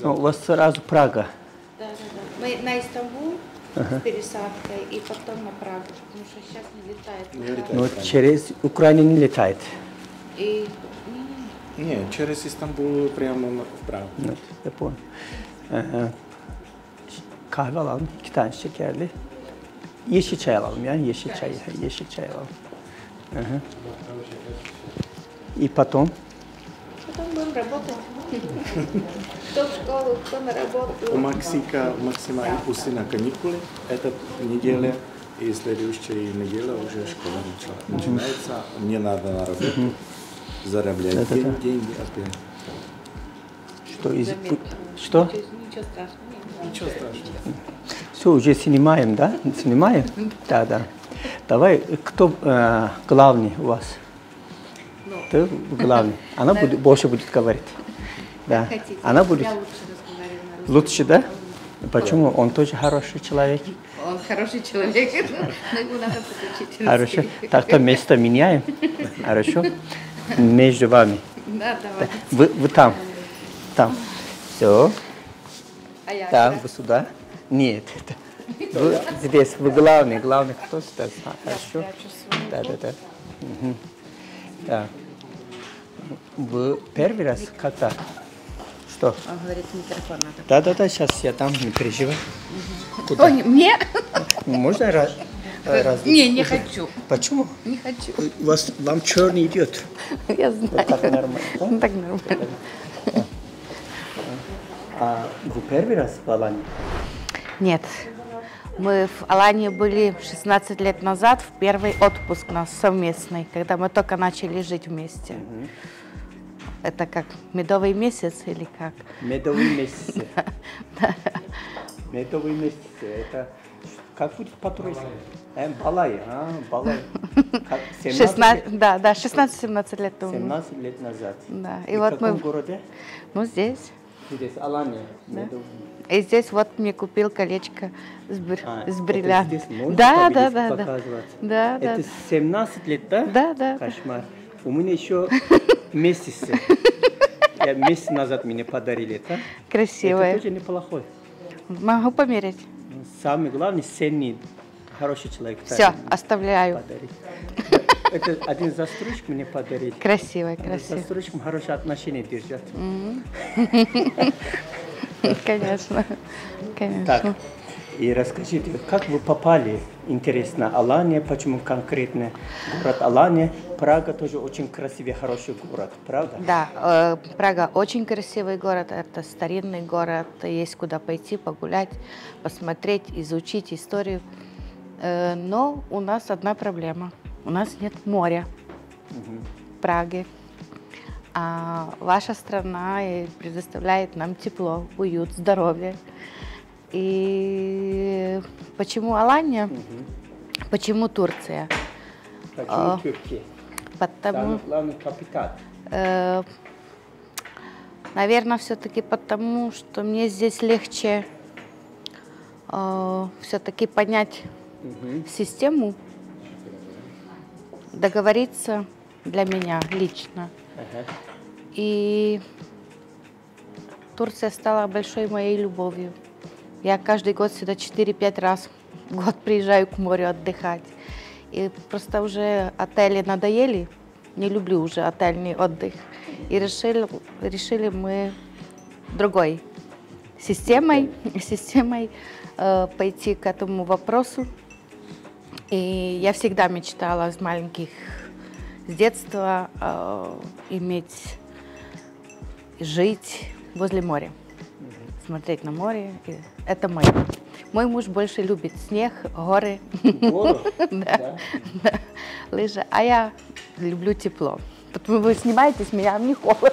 Ну, у вас сразу Прага. Да. Мы на Истамбул с пересадкой и потом на Прагу, потому что сейчас не летает. Ну, через Украину не летает. И... Не, через Istanbul прямо в Prag'ı. Evet, hep o. Kahve alalım, 2 tane şekerli. Yeşil çay alalım yani, yeşil çay alalım. И потом? Потом будем работать. Кто в школу, кто на работу. У Максика у сына каникулы, эта неделя и следующая неделя уже школа начинается. Мне надо на работу зараблять деньги опять. Что? Ничего страшного. Ничего страшного. Все, уже снимаем, да? Снимаем? Да. Давай, кто главный у вас? Ты главный. Она больше будет говорить. Да. Она будет. Я лучше разговариваю на русском. Лучше, да? Почему? Он тоже хороший человек. Он хороший человек, но ему надо подучить. Хорошо. Так-то место меняем. Хорошо? Между вами. Да, давай. Вы там. Там. Все. А я Там, вы сюда. Нет. Вы здесь. Вы главный. Главный кто здесь? Хорошо? Да. Да. Вы первый раз когда? Что? Он говорит, микрофон надо. Да, сейчас я там, не переживай. Куда? Ой, мне? Можно раз? Не хочу. Почему? Не хочу. Вам черный идет. Я знаю. Так нормально, да? Так нормально. А вы первый раз в Алании? Нет. Мы в Алании были 16 лет назад, в первый отпуск наш совместный, когда мы только начали жить вместе. Это как медовый месяц или как? Медовый месяц. Медовый месяц. Это как будет по-турецки? Балай. Балай. 16-17 лет тому. 17 лет назад. Да. И вот в каком мы... городе? Ну, здесь. Здесь, Алания. Да. И здесь вот мне купил колечко с бриллиантом. Это здесь можно Да. показывать? Да. Это 17 лет, да? Да. Кошмар. У меня еще месяц. Месяц назад мне подарили, да? Красивое. Это тоже неплохой. Могу померить. Самый главный, ценный, хороший человек. Все, оставляю. Подарить. Это один застройщик мне подарил. Красиво. С застройщиком хорошие отношения держат. Конечно. Так, и расскажите, как вы попали, интересно, Алания, почему конкретно город Алания? Прага тоже очень красивый, хороший город, правда? Да, Прага очень красивый город, это старинный город, есть куда пойти, погулять, посмотреть, изучить историю. Но у нас одна проблема, у нас нет моря в Праге. А ваша страна предоставляет нам тепло, уют, здоровье. И почему Алания? Почему Турция? Почему Турция? Потому, главный капитал. наверное, все-таки потому, что мне здесь легче все-таки понять систему, договориться для меня лично. И Турция стала большой моей любовью. Я каждый год сюда 4-5 раз в год приезжаю к морю отдыхать. И просто уже отели надоели, не люблю уже отельный отдых. И решили мы другой системой пойти к этому вопросу. И я всегда мечтала с детства жить возле моря, смотреть на море. Это мое. Мой муж больше любит снег, горы, да, лыжи, а я люблю тепло. Потому вы снимаете с меня, а мне холодно.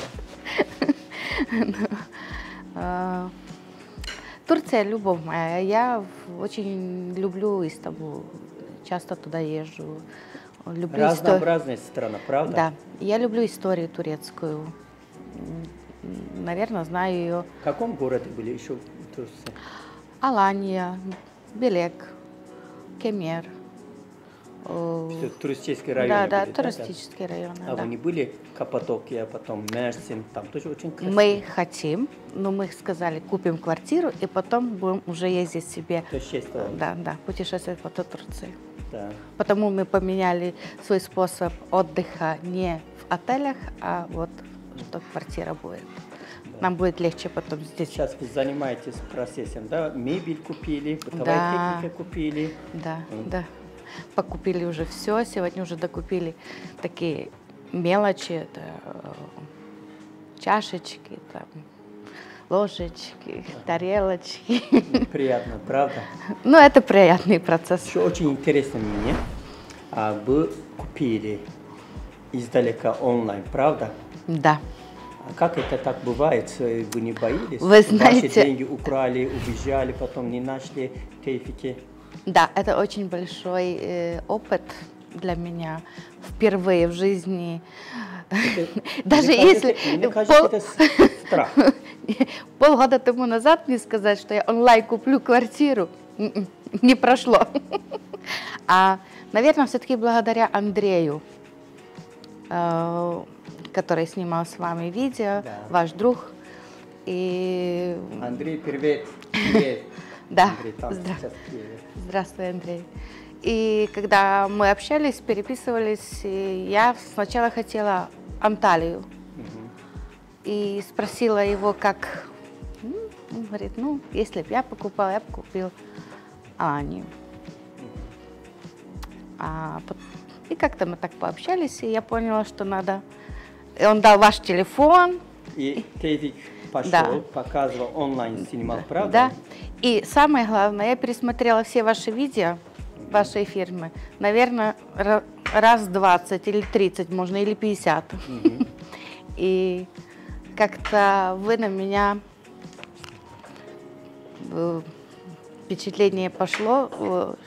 Турция — любовь моя. Я очень люблю Истамбул, часто туда езжу. Люблю Разнообразная страна, правда? Да, я люблю историю турецкую. Наверное, знаю ее. В каком городе были еще в Турции? Алания, Белек, Кемер. Что, туристические районы Да, были, туристические районы. А да. вы не были Каппадокия, потом Мерсин, там тоже очень красиво. Мы хотим, но мы сказали, купим квартиру и потом будем уже ездить себе. Путешествовать. Да, путешествовать по Турции. Да. Потому мы поменяли свой способ отдыха не в отелях, а вот что квартира будет. Нам будет легче потом здесь. Сейчас вы занимаетесь процессом, да? Мебель купили, бытовая Да. техника купили. Да, да. Покупили уже все, сегодня уже докупили такие мелочи, это чашечки, там, ложечки, тарелочки. Приятно, правда? Ну, это приятный процесс. Еще очень интересно мне, вы купили издалека онлайн, правда? Да. А как это так бывает? Вы не боитесь? Вы знаете- Ваши деньги украли, убежали, потом не нашли тейфики. Да, это очень большой опыт для меня. Впервые в жизни. Даже Мне если кажется, мне кажется, это страх. полгода тому назад мне сказать, что я онлайн куплю квартиру, не прошло. А, наверное, все-таки благодаря Андрею, который снимал с вами видео, Да. ваш друг. И Андрей, привет. Привет. да, Андрей, там сейчас в Киеве. здравствуй, Андрей. И когда мы общались, переписывались, и я сначала хотела Анталию. И спросила его, как. Он говорит, ну, если бы я покупала, я бы купил Аню. И как-то мы так пообщались, и я поняла, что надо. И он дал ваш телефон. И тейфик пошел, Да. показывал онлайн, снимал, правда? Да. И самое главное, я пересмотрела все ваши видео, вашей фирмы. Наверное, раз 20 или 30 можно, или 50. И как-то вы на меня впечатление пошло.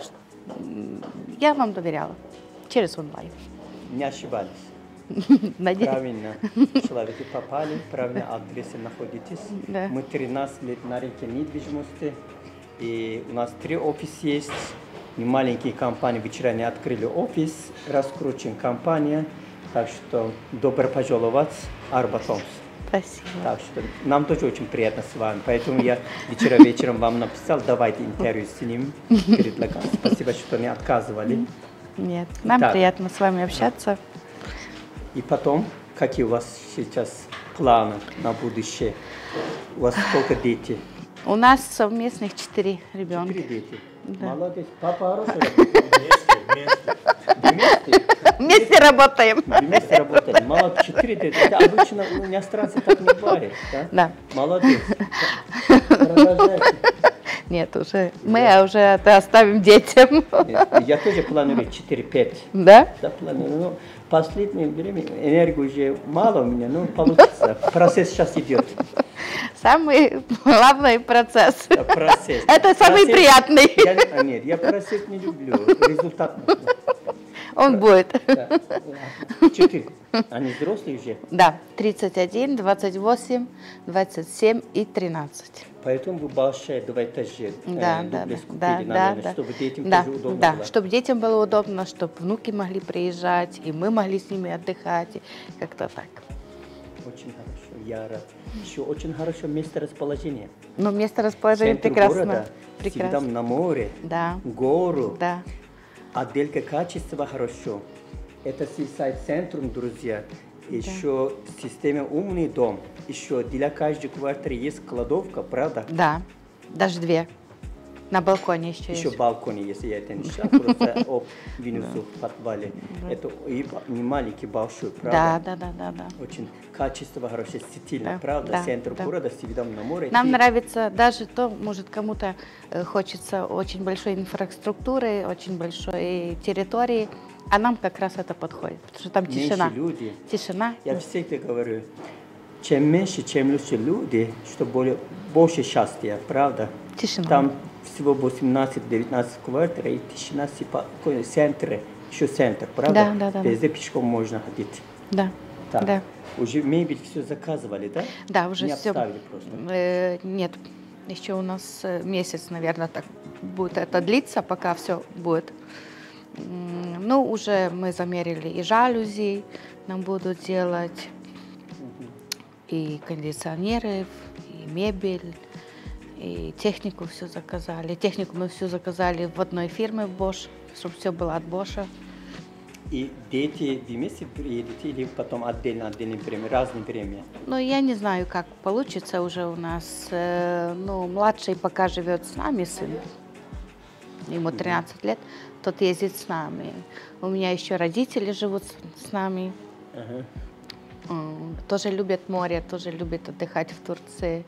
Я вам доверяла через онлайн. Не ошибались. Надеюсь. Правильно человеки попали, правильно адресе находитесь. Да. Мы 13 лет на рынке недвижимости, и у нас 3 офиса есть. Не маленькие компании вчера не открыли офис, раскручен компания, так что добро пожаловать, Арбатомс. Спасибо. Так что нам тоже очень приятно с вами, поэтому я вчера вечером вам написал, давайте интервью с ним, предлагал. Спасибо, что не отказывали. Нет, нам Так. приятно с вами общаться. И потом, какие у вас сейчас планы на будущее? У вас сколько детей? У нас совместных 4 ребенка. 4 дети. Да. Молодец. Папа хороший работает. Вместе? Вместе работаем. Вместе работаем. Молодец. 4 дети. Это обычно у иностранцев так не бывает. Да? Да. Молодец. Продолжайте. Нет, уже мы уже это оставим детям. Я тоже планирую 4-5. Да? Да, планирую. Но последнее время энергии уже мало у меня, но получится. Процесс сейчас идет. Самый главный процесс. Да, процесс. Это самый Процесс- приятный. Нет, я процесс не люблю. Результат нужно. Он будет. Да. 4. Они взрослые уже. Да, 31, 28, 27 и 13. Поэтому вы большие двоэтажные Да, дуплекс да, да, купили, да, наверное, да. чтобы детям Да, тоже удобно да, было. чтобы детям было удобно, чтобы внуки могли приезжать, и мы могли с ними отдыхать, и как-то так. Очень хорошо, я рад. Еще очень хорошо место расположения. Но место расположения Центр прекрасно. города, с видом Прекрасно. на море, Да, гору, да. отделка качества хорошо. Это Seaside центрум, друзья. Еще система умный дом. Еще для каждой квартиры есть кладовка, правда? Да, даже 2. На балконе еще Еще есть. балкон, если я это не знаю, просто внизу в подвале. Это и не маленький, большой, Да, правда? да. Очень качество хорошее, стильно, Да, правда? да, Центр да. города с видом на море. Нам И нравится даже то, может, кому-то хочется очень большой инфраструктуры, очень большой территории, а нам как раз это подходит, потому что там меньше тишина. люди. Тишина. Я всегда говорю, чем меньше, чем лучше люди, что больше счастья, правда? Тишина. Там всего 18-19 квартир, и тишина, спокойно, центр, еще центр, правда? Да. Везде пешком можно ходить. Да, Так, да. уже мебель все заказывали, да? Да, уже Не все. обставили просто. Нет, еще у нас месяц, наверное, так будет это длиться, пока все будет. Ну, уже мы замерили и жалюзи нам будут делать, и кондиционеры, и мебель, и технику все заказали. Технику мы все заказали в одной фирме в Bosch, чтобы все было от Bosch. И дети вместе приедете или потом отдельные премии, разные премии? Ну, я не знаю, как получится уже у нас. Ну, младший пока живет с нами, сын. Ему 13 лет, тот ездит с нами. У меня еще родители живут с нами. Тоже любят море, тоже любят отдыхать в Турции.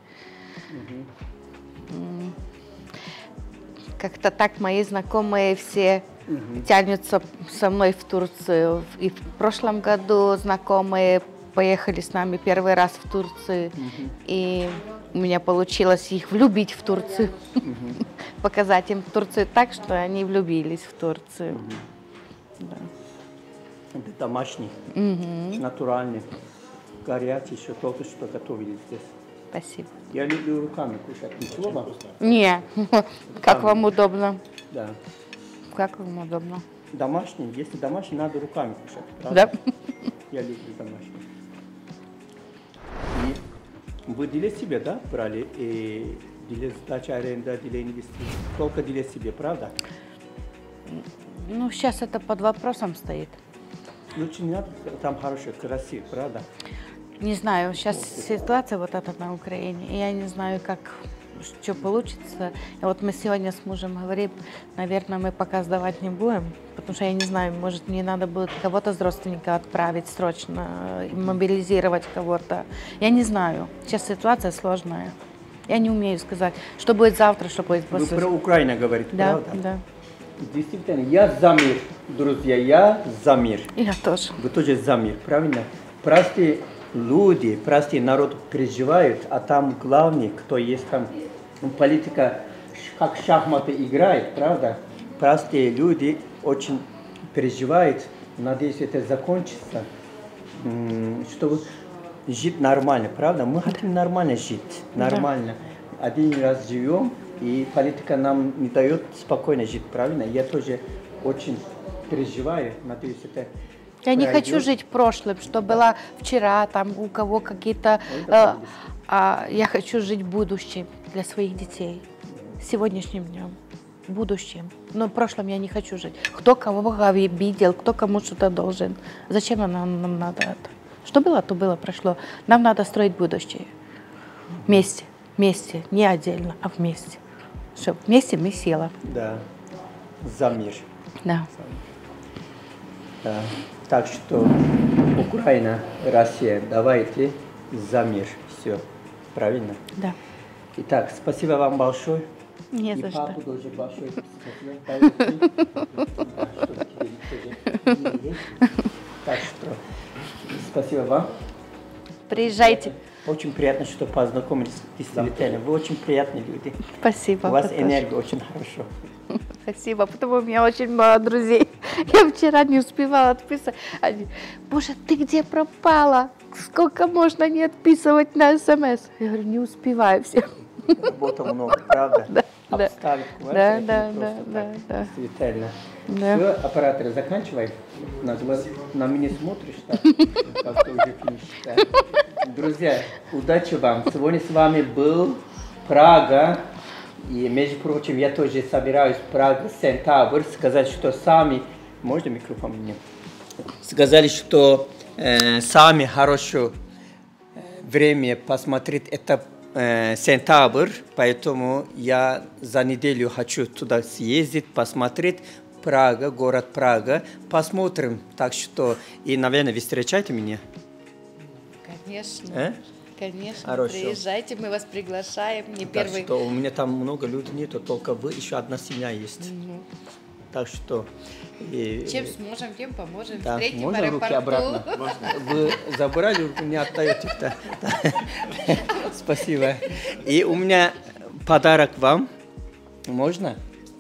Как-то так мои знакомые все тянутся со мной в Турцию. И в прошлом году знакомые поехали с нами первый раз в Турцию. И у меня получилось их влюбить в Турцию. Показать им Турцию так, что они влюбились в Турцию. Да. Это домашний, натуральный, горячий, еще только что готовили здесь. Спасибо. Я люблю руками кушать. Ничего вам? Не, как вам удобно. Да. Как вам удобно. Домашний, если домашний, надо руками кушать. Правда? Да. Я люблю домашний. И вы для себя, да, брали? И для сдачи аренда, для инвестиций. Только для себя, правда? Ну, сейчас это под вопросом стоит. Лучше не надо, там хорошо, красиво, правда? Не знаю, сейчас ситуация вот эта на Украине, и я не знаю, как, что получится. И вот мы сегодня с мужем говорим, наверное, мы пока сдавать не будем, потому что я не знаю, может, мне надо будет кого-то из родственников отправить срочно, мобилизировать кого-то. Я не знаю, сейчас ситуация сложная. Я не умею сказать, что будет завтра, что будет Вы послезавтра. про Украину говорите, Да, правда? да. Действительно, я за мир, друзья, я за мир. Я тоже. Вы тоже за мир, правильно? Простые люди, простой народ переживают, а там главный, кто есть там, политика, как шахматы играет, правда? Простые люди очень переживают, надеюсь, это закончится, чтобы жить нормально, правда? Мы хотим нормально жить, нормально. Да. Один раз живем, и политика нам не дает спокойно жить, правильно? Я тоже очень переживаю, надеюсь, это... Я не хочу жить прошлым, что было вчера, там у кого какие-то... я хочу жить будущим для своих детей, сегодняшним днем, будущим. Но в прошлом я не хочу жить. Кто кого обидел, кто кому что-то должен. Зачем нам надо это? Что было, то было, прошло. Нам надо строить будущее. Вместе, вместе, не отдельно, а вместе. Чтобы вместе мы сила. Да, за мир. Да. Да. Так что Украина, Россия, давайте за мир. Все, правильно? Да. Итак, спасибо вам большое. Не за и что. папу тоже большое спасибо. Так что спасибо вам. Приезжайте. Очень приятно, что познакомились действительно. Вы очень приятные люди. Спасибо. У вас энергия очень хорошо. Спасибо, потому у меня очень мало друзей. Я вчера не успевала отписывать. Они, боже, ты где пропала? Сколько можно не отписывать на СМС? Я говорю, не успеваю все. Работа много, правда? Да, обставить да, квартиру. да. Действительно. Да. Все, операторы, заканчивай. На меня смотришь, так, как ты уже финиш. Друзья, удачи вам. Сегодня с вами был Прага. И, между прочим, я тоже собираюсь в Прагу, Сентябрь, сказать, что сами... Можно микрофон мне? Сказали, что самое хорошее время посмотреть это сентябрь, поэтому я за неделю хочу туда съездить, посмотреть Прага, город Прага, посмотрим. Так что, и, наверное, вы встречаете меня? Конечно. Конечно, хорошо. Приезжайте, мы вас приглашаем. Не первый. Так что у меня там много людей нету, только вы, еще одна семья есть. Так что... Чем сможем, тем поможем. Да, встретим можно в аэропорту. руки обратно? Вы забрали, руку не отдаете. Спасибо. И у меня подарок вам. Можно?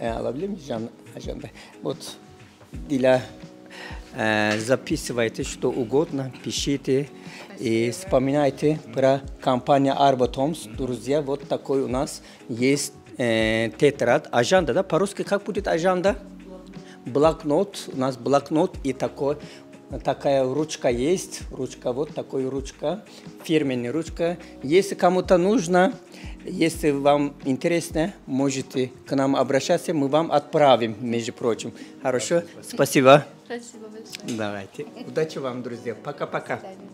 Вот для... Записывайте что угодно, пишите и вспоминайте про компанию Arbotoms. Друзья, вот такой у нас есть тетрад. Ажанда, да? По-русски как будет ажанда? блокнот, у нас блокнот и такая ручка есть, ручка, вот такая ручка, фирменная ручка. Если кому-то нужно, если вам интересно, можете к нам обращаться, мы вам отправим, между прочим. Хорошо? Спасибо. Спасибо большое. Давайте. Удачи вам, друзья. Пока-пока.